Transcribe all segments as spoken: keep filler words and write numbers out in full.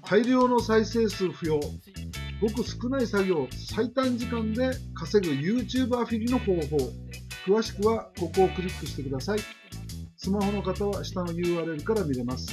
大量の再生数不要、ごく少ない作業、最短時間で稼ぐ YouTube アフィリの方法。詳しくはここをクリックしてください。スマホの方は下の ユーアールエル から見れます。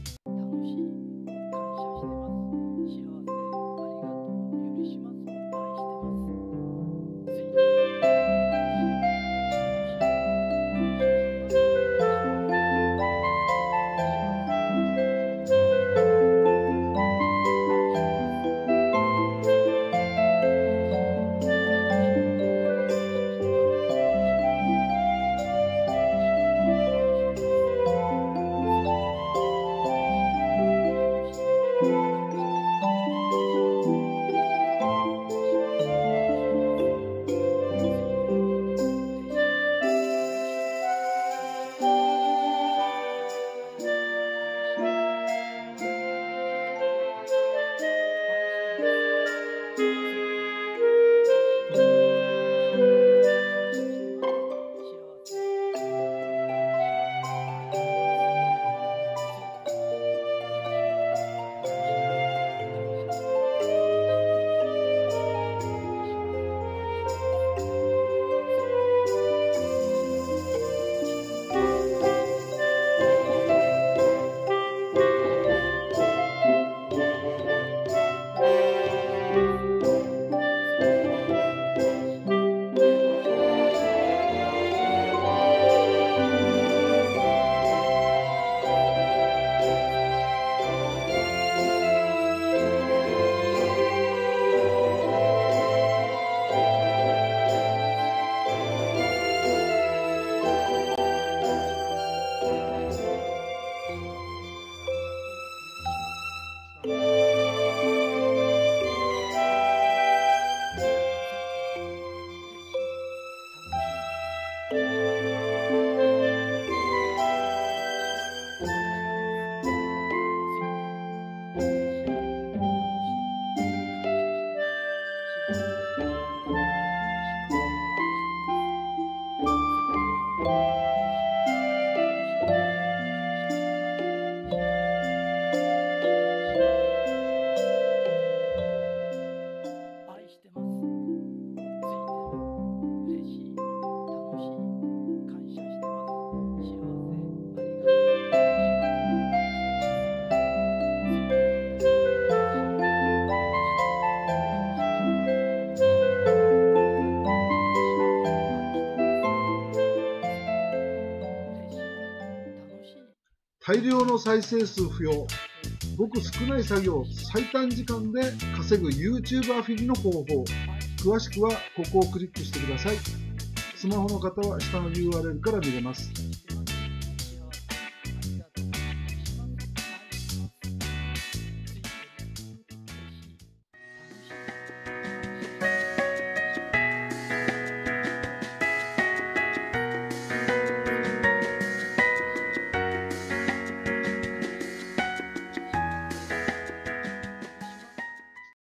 大量の再生数不要、ごく少ない作業、最短時間で稼ぐ YouTube アフィリの方法。詳しくはここをクリックしてください。スマホの方は下の ユーアールエル から見れます。